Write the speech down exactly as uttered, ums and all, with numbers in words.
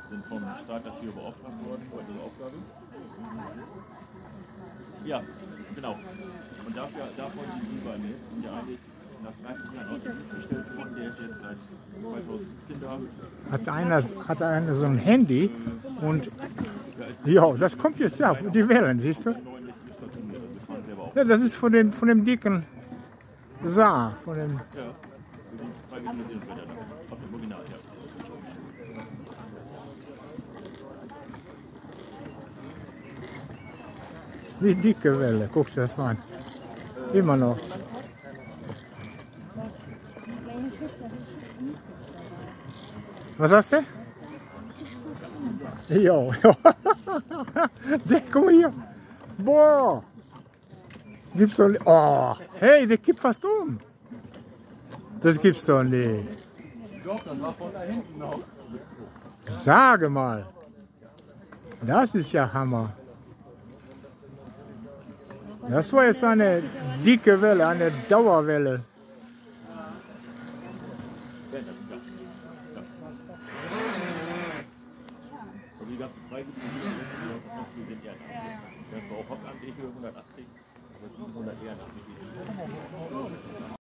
sind vom Staat dafür beauftragt worden, für diese Aufgabe. Ja, genau. Und dafür, davon sind überall mit. Und der eine ist nach dreißig Jahren aus dem Dienst gestellt worden, der ist jetzt seit zweitausendsiebzehn da. Hat einer, hat einer so ein Handy und ja, das kommt jetzt, ja, die Wellen, siehst du? Ja, das ist von dem, von dem dicken Saar, von dem... Ja, auf dem Original, ja. Die dicke Welle, guck dir das mal an. Immer noch. Was sagst du? Jo, jo. Guck mal hier. Boah. Gibt's doch nicht. Oh, hey, der kippt fast um. Das gibt's doch nicht. Doch, das war von da hinten noch. Sage mal. Das ist ja Hammer. Das war jetzt eine dicke Welle, eine Dauerwelle. Und die ganzen Freigebiete, die sind ja das war auch Hauptamtliche hundertachtzig, aber siebenhundert Ehrenamtliche.